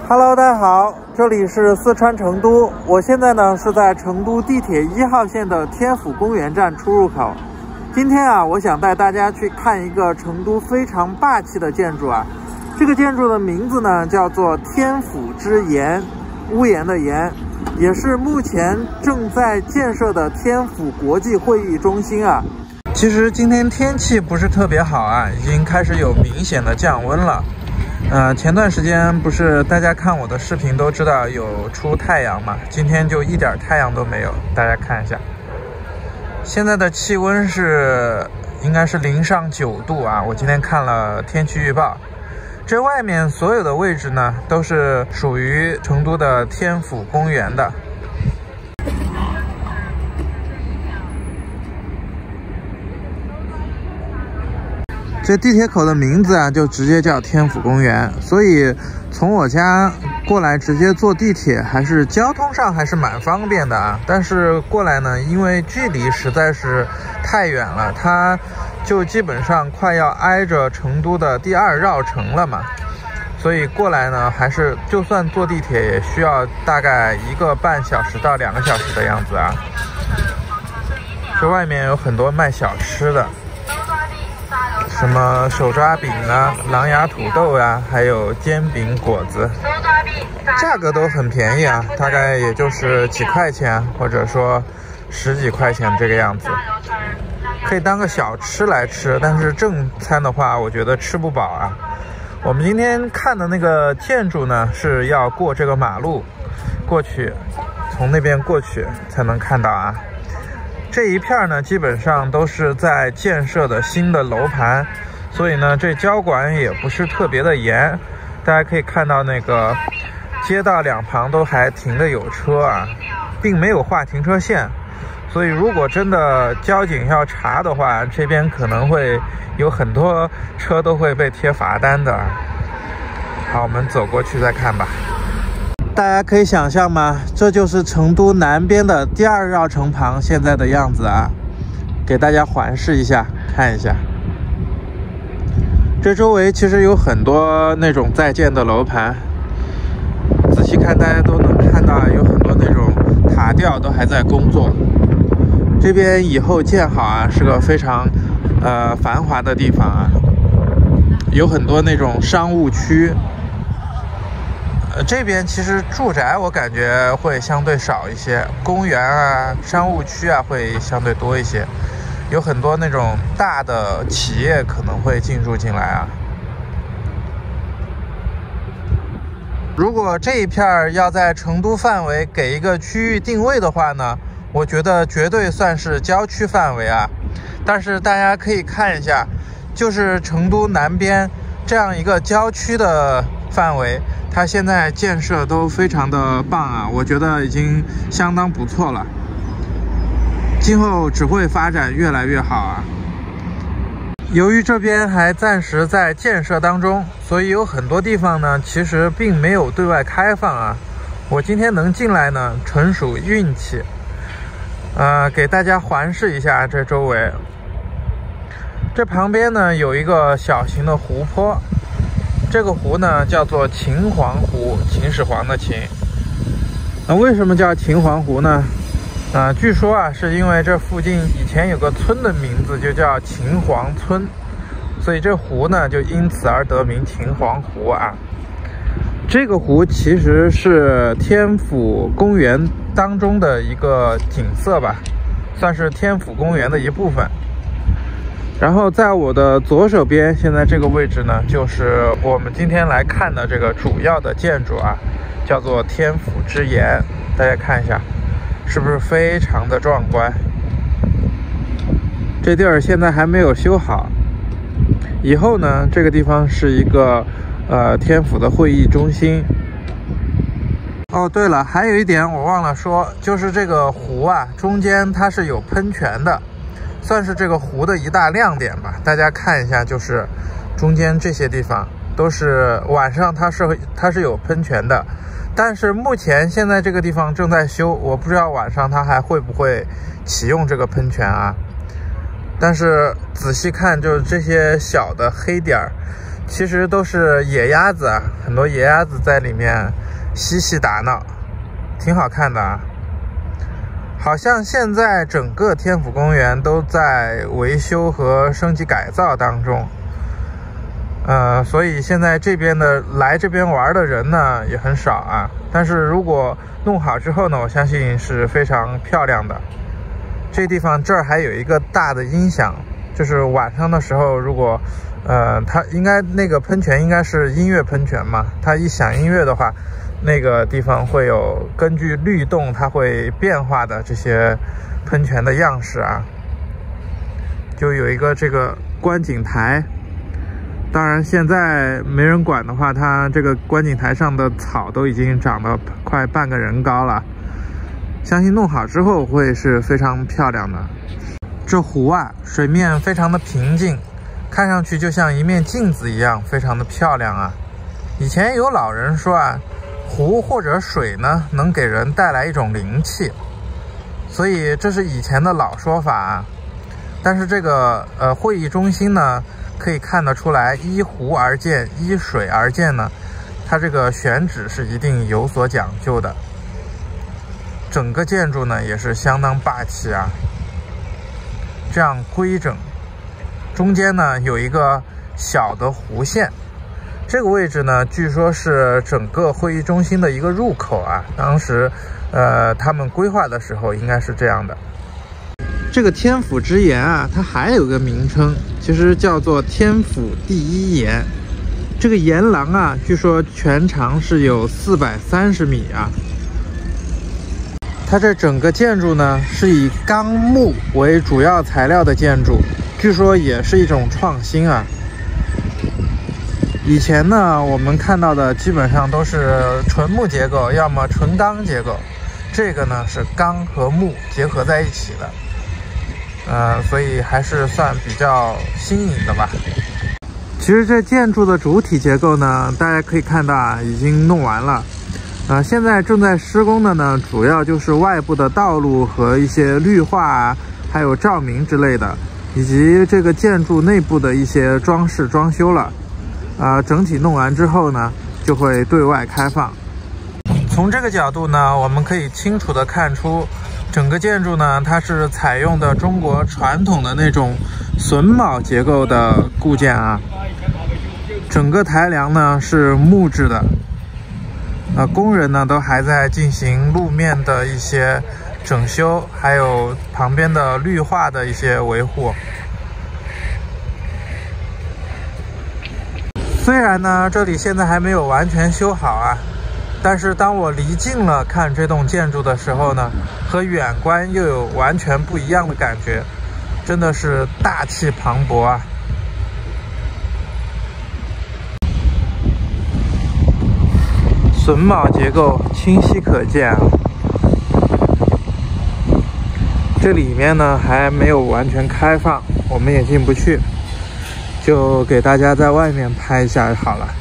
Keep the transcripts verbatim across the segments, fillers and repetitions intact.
Hello， 大家好，这里是四川成都。我现在呢是在成都地铁一号线的天府公园站出入口。今天啊，我想带大家去看一个成都非常霸气的建筑啊。这个建筑的名字呢叫做天府之岩，屋檐的檐，也是目前正在建设的天府国际会议中心啊。其实今天天气不是特别好啊，已经开始有明显的降温了。呃，前段时间不是大家看我的视频都知道有出太阳嘛，今天就一点太阳都没有，大家看一下。现在的气温是应该是零上九度啊，我今天看了天气预报。这外面所有的位置呢，都是属于成都的天府公园的。这地铁口的名字啊，就直接叫天府公园，所以从我家过来直接坐地铁，还是交通上还是蛮方便的啊。但是过来呢，因为距离实在是太远了，它就基本上快要挨着成都的第二绕城了嘛，所以过来呢，还是就算坐地铁也需要大概一个半小时到两个小时的样子啊。这外面有很多卖小吃的。什么手抓饼啊、狼牙土豆啊，还有煎饼果子，价格都很便宜啊，大概也就是几块钱，或者说十几块钱这个样子，可以当个小吃来吃。但是正餐的话，我觉得吃不饱啊。我们今天看的那个建筑呢，是要过这个马路过去，从那边过去才能看到啊。这一片呢，基本上都是在建设的新的楼盘，所以呢，这交管也不是特别的严。大家可以看到那个街道两旁都还停的有车啊，并没有划停车线，所以如果真的交警要查的话，这边可能会有很多车都会被贴罚单的。好，我们走过去再看吧。大家可以想象吗？这就是成都南边的第二绕城旁现在的样子啊，给大家环视一下，看一下。这周围其实有很多那种在建的楼盘，仔细看大家都能看到有很多那种塔吊都还在工作。这边以后建好啊，是个非常呃繁华的地方啊，有很多那种商务区。呃，这边其实住宅我感觉会相对少一些，公园啊、商务区啊会相对多一些，有很多那种大的企业可能会进驻进来啊。如果这一片要在成都范围给一个区域定位的话呢，我觉得绝对算是郊区范围啊。但是大家可以看一下，就是成都南边这样一个郊区的范围，它现在建设都非常的棒啊，我觉得已经相当不错了，今后只会发展越来越好啊。由于这边还暂时在建设当中，所以有很多地方呢其实并没有对外开放啊。我今天能进来呢纯属运气。呃，给大家环视一下这周围，这旁边呢有一个小型的湖泊，这个湖呢叫做秦皇湖，秦始皇的秦。那为什么叫秦皇湖呢？啊、呃，据说啊是因为这附近以前有个村的名字就叫秦皇村，所以这湖呢就因此而得名秦皇湖啊。这个湖其实是天府公园当中的一个景色吧，算是天府公园的一部分。然后在我的左手边，现在这个位置呢，就是我们今天来看的这个主要的建筑啊，叫做天府之岩。大家看一下，是不是非常的壮观？这地儿现在还没有修好，以后呢，这个地方是一个呃天府的会议中心。哦，对了，还有一点我忘了说，就是这个湖啊，中间它是有喷泉的。算是这个湖的一大亮点吧，大家看一下，就是中间这些地方都是晚上它是它是有喷泉的，但是目前现在这个地方正在修，我不知道晚上它还会不会启用这个喷泉啊。但是仔细看，就是这些小的黑点儿， 其实都是野鸭子啊，很多野鸭子在里面嬉戏打闹，挺好看的啊。好像现在整个天府公园都在维修和升级改造当中，呃，所以现在这边的来这边玩的人呢也很少啊。但是如果弄好之后呢，我相信是非常漂亮的。这地方这儿还有一个大的音响，就是晚上的时候，如果呃，它应该那个喷泉应该是音乐喷泉嘛，它一响音乐的话，那个地方会有根据律动它会变化的这些喷泉的样式啊。就有一个这个观景台，当然现在没人管的话，它这个观景台上的草都已经长到快半个人高了，相信弄好之后会是非常漂亮的。这湖啊，水面非常的平静，看上去就像一面镜子一样，非常的漂亮啊。以前有老人说啊，湖或者水呢，能给人带来一种灵气，所以这是以前的老说法啊。但是这个呃会议中心呢，可以看得出来，依湖而建，依水而建呢，它这个选址是一定有所讲究的。整个建筑呢也是相当霸气啊，这样规整，中间呢有一个小的弧线。这个位置呢，据说是整个会议中心的一个入口啊。当时，呃，他们规划的时候应该是这样的。这个天府之岩啊，它还有个名称，其实叫做天府第一岩。这个岩廊啊，据说全长是有四百三十米啊。它这整个建筑呢，是以钢木为主要材料的建筑，据说也是一种创新啊。以前呢，我们看到的基本上都是纯木结构，要么纯钢结构。这个呢是钢和木结合在一起的，呃，所以还是算比较新颖的吧。其实这建筑的主体结构呢，大家可以看到啊，已经弄完了。呃，现在正在施工的呢，主要就是外部的道路和一些绿化啊，还有照明之类的，以及这个建筑内部的一些装饰装修了。呃，整体弄完之后呢，就会对外开放。从这个角度呢，我们可以清楚地看出，整个建筑呢，它是采用的中国传统的那种榫卯结构的固件啊。整个台梁呢是木质的，呃，工人呢都还在进行路面的一些整修，还有旁边的绿化的一些维护。虽然呢，这里现在还没有完全修好啊，但是当我离近了看这栋建筑的时候呢，和远观又有完全不一样的感觉，真的是大气磅礴啊！榫卯结构清晰可见啊，这里面呢还没有完全开放，我们也进不去。就给大家在外面拍一下好了。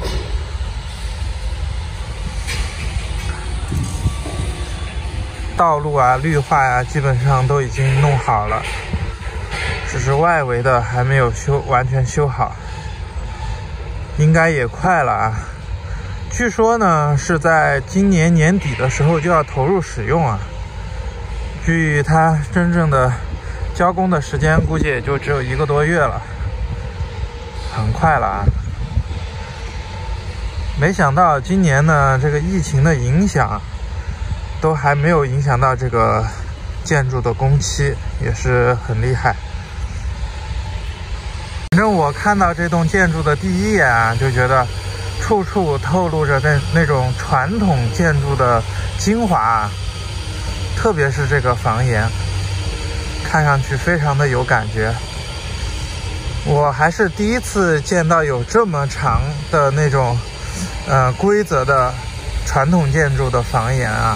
道路啊、绿化啊，基本上都已经弄好了，只是外围的还没有修完全修好，应该也快了啊。据说呢，是在今年年底的时候就要投入使用啊。距它真正的交工的时间，估计也就只有一个多月了。很快了啊！没想到今年呢，这个疫情的影响都还没有影响到这个建筑的工期，也是很厉害。反正我看到这栋建筑的第一眼啊，就觉得处处透露着那那种传统建筑的精华啊，特别是这个房檐，看上去非常的有感觉。我还是第一次见到有这么长的那种呃规则的传统建筑的房檐啊，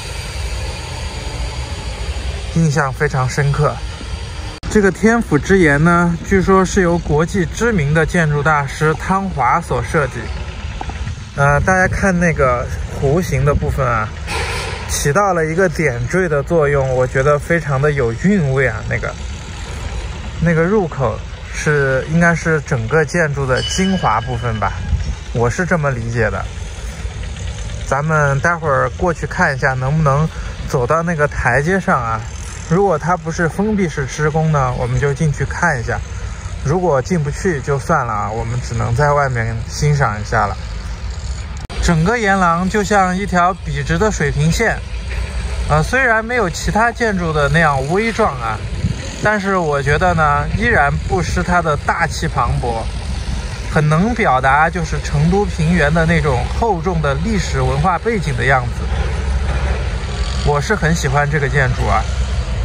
印象非常深刻。这个天府之岩呢，据说是由国际知名的建筑大师汤华所设计。呃，大家看那个弧形的部分啊，起到了一个点缀的作用，我觉得非常的有韵味啊。那个那个入口是应该是整个建筑的精华部分吧，我是这么理解的。咱们待会儿过去看一下，能不能走到那个台阶上啊？如果它不是封闭式施工呢，我们就进去看一下；如果进不去就算了啊，我们只能在外面欣赏一下了。整个沿廊就像一条笔直的水平线，呃，虽然没有其他建筑的那样微壮啊，但是我觉得呢，依然不失它的大气磅礴，很能表达就是成都平原的那种厚重的历史文化背景的样子。我是很喜欢这个建筑啊。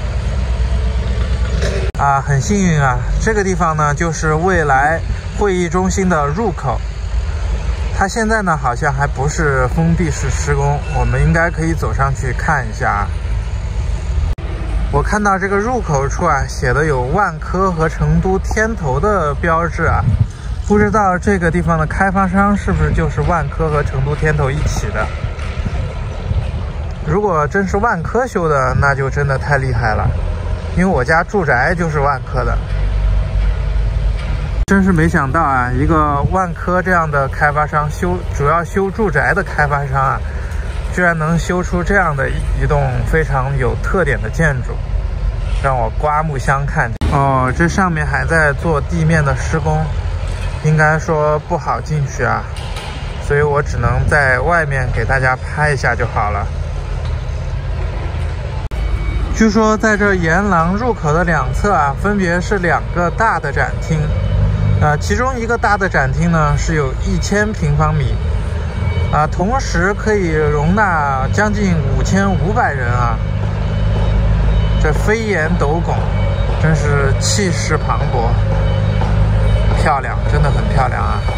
啊，很幸运啊，这个地方呢就是未来会议中心的入口。它现在呢好像还不是封闭式施工，我们应该可以走上去看一下。我看到这个入口处啊，写的有万科和成都天投的标志啊，不知道这个地方的开发商是不是就是万科和成都天投一起的。如果真是万科修的，那就真的太厉害了，因为我家住宅就是万科的。真是没想到啊，一个万科这样的开发商修主要修住宅的开发商啊，居然能修出这样的一栋非常有特点的建筑，让我刮目相看。哦，这上面还在做地面的施工，应该说不好进去啊，所以我只能在外面给大家拍一下就好了。据说在这沿廊入口的两侧啊，分别是两个大的展厅。呃，其中一个大的展厅呢是有一千平方米，啊、呃，同时可以容纳将近五千五百人啊，这飞檐斗拱，真是气势磅礴，漂亮，真的很漂亮啊！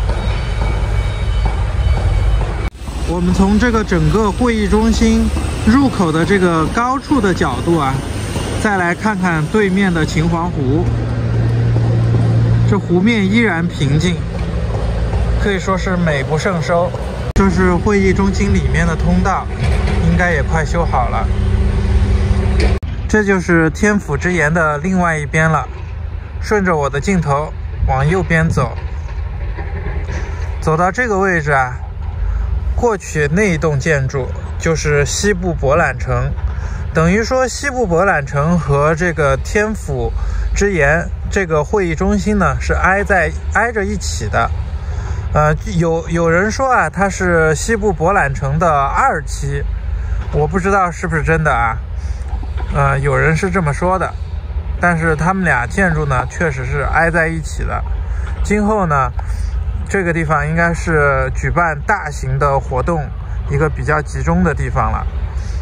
我们从这个整个会议中心入口的这个高处的角度啊，再来看看对面的秦皇湖。这湖面依然平静，可以说是美不胜收。这是会议中心里面的通道，应该也快修好了。这就是天府之岩的另外一边了。顺着我的镜头往右边走，走到这个位置啊，过去那一栋建筑就是西部博览城，等于说西部博览城和这个天府之岩这个会议中心呢是挨在挨着一起的。呃，有有人说啊，它是西部博览城的二期，我不知道是不是真的啊。呃，有人是这么说的，但是他们俩建筑呢确实是挨在一起的。今后呢，这个地方应该是举办大型的活动一个比较集中的地方了。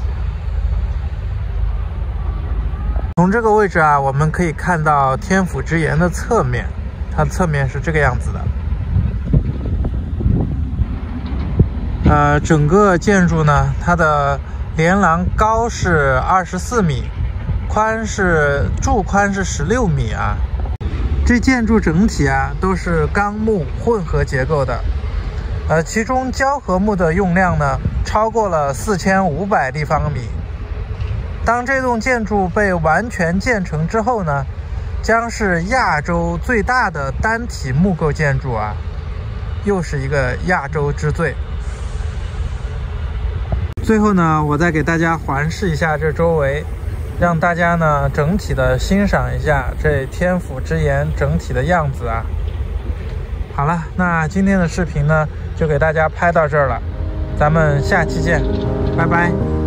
从这个位置啊，我们可以看到天府之岩的侧面，它侧面是这个样子的。呃，整个建筑呢，它的连廊高是二十四米，宽是柱宽是十六米啊。这建筑整体啊都是钢木混合结构的，呃，其中胶合木的用量呢超过了四千五百立方米。当这栋建筑被完全建成之后呢，将是亚洲最大的单体木构建筑啊，又是一个亚洲之最。最后呢，我再给大家环视一下这周围，让大家呢整体的欣赏一下这天府之岩整体的样子啊。好了，那今天的视频呢就给大家拍到这儿了，咱们下期见，拜拜。